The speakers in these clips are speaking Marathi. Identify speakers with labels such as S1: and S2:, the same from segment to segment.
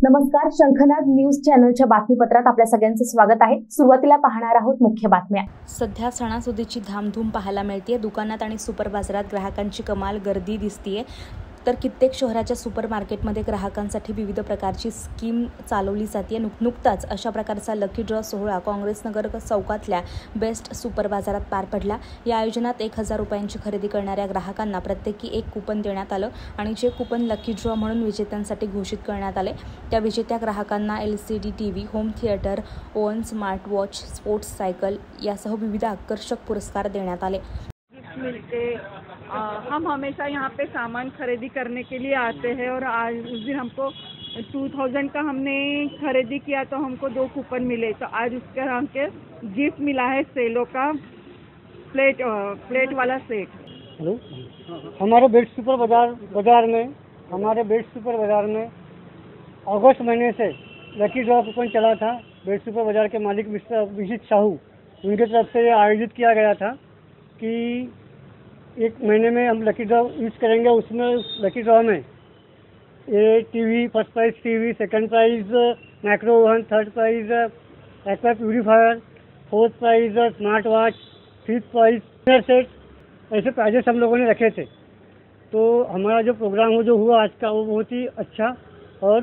S1: नमस्कार, शंखनाद न्यूज चॅनलच्या बातमीपत्रात आपल्या सगळ्यांचं स्वागत आहे। सुरुवातीला पाहणार आहोत मुख्य बातम्या।
S2: सध्या सणासुदीची धामधूम पाहायला मिळते। दुकानात आणि सुपर बाजारात ग्राहकांची कमाल गर्दी दिसतीये। तर कित्येक शहराच्या सुपर मार्केटमध्ये ग्राहकांसाठी विविध प्रकारची स्कीम चालवली जाते। नुकताच अशा प्रकारचा लकी ड्रॉ सोहळा काँग्रेस नगर चौकातल्या बेस्ट सुपर बाजारात पार पडला। या आयोजनात 1000 रुपयांची खरेदी करणाऱ्या ग्राहकांना प्रत्येकी एक कूपन देण्यात आलं आणि जे कूपन लकी ड्रॉ म्हणून विजेत्यांसाठी घोषित करण्यात आले त्या विजेत्या ग्राहकांना LCD TV, home theatre, oven smart watch, sports cycle यासह विविध आकर्षक पुरस्कार देण्यात आले।
S3: मिलते हम हमेशा यहाँ पे सामान खरीदी करने के लिए आते हैं और आज उस दिन हमको 2000 का हमने खरीदी किया तो हमको 2 कूपन मिले। तो आज उसके हमके गिफ्ट मिला है सेलो का प्लेट वाला सेट।
S4: हेलो, हमारे बेस्ट सुपर बाजार में अगस्त महीने से लकी ड्रॉ कूपन चला था। बेस्ट सुपर बाजार के मालिक मिस्टर अभिजीत साहू, उनके तरफ से आयोजित किया गया था कि एक महीने में हम लकी ड्रॉ यूज़ करेंगे। उसमें लकी ड्रॉ में ये TV, first prize TV, second prize micro oven, third prize aqua purifier, fourth prize smart watch, fifth prize dinner set, ऐसे प्राइजेस हम लोगों ने रखे थे। तो हमारा जो प्रोग्राम जो हुआ आज का वो बहुत ही अच्छा और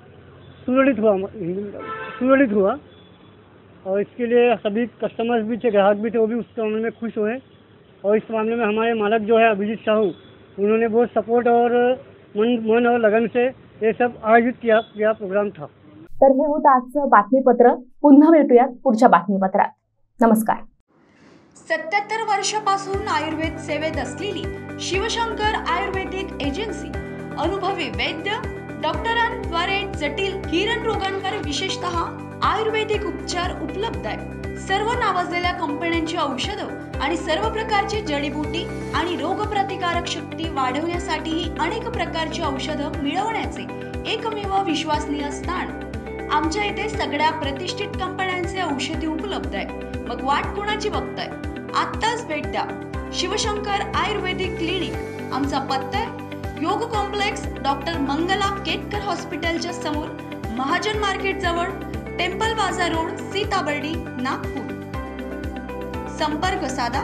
S4: सुललित हुआ और इसके लिए सभी कस्टमर्स भी थे, ग्राहक भी थे, वो भी उस मामले में खुश हुए। और इस मामले में हमारे मालक जो है अभिजीत साहू, उन्होंने बहुत सपोर्ट और मन और लगन से ये सब आयोजित किया प्रोग्राम था।
S1: तर हे होतं आजचं बातमीपत्र। पुन्हा भेटूयात पुढच्या बातमीपत्रात। नमस्कार।
S5: 77 वर्षापासून आयुर्वेद सेवेत असलेली शिवशंकर आयुर्वेदिक एजन्सी अनुभवी वैद्य डॉक्टरांद्वारे जटिल हिरण रोगांवर विशेषतः आयुर्वेदिक उपचार उपलब्ध आहे। सर्व नावाजलेल्या कंपन्यांची औषधं आणि सर्व प्रकारची जडीबुटी आणि रोगप्रतिकारक शक्ती वाढवण्यासाठी अनेक प्रकारची औषधं मिळवण्याचे एकमेव विश्वसनीय स्थान। आमच्या इथे सगळ्या प्रतिष्ठित कंपन्यांचे औषधी उपलब्ध आहे। मग वाट कोणाची बघताय? आत्ताच भेट द्या शिवशंकर आयुर्वेदिक क्लिनिक। आमचा पत्ता योग कॉम्प्लेक्स, डॉक्टर मंगला केतकर हॉस्पिटलच्या समोर, महाजन मार्केट जवळ, टेम्पल बाजार रोड, सीताबर्डी, नागपूर। संपर्क साधा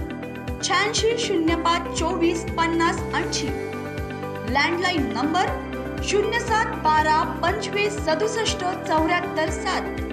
S5: 86 05 24 50 80। Landline number 07 12 25 67 74 7।